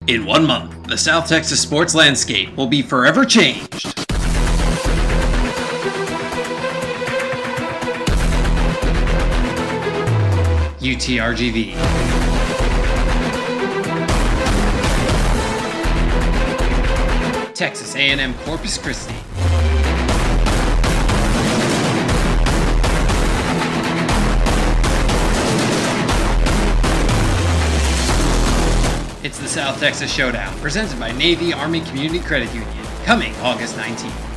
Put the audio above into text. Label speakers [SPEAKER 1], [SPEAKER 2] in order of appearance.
[SPEAKER 1] In 1 month, the South Texas sports landscape will be forever changed. UTRGV. Texas A&M Corpus Christi. It's the South Texas Showdown, presented by Navy Army Community Credit Union, coming August 19th.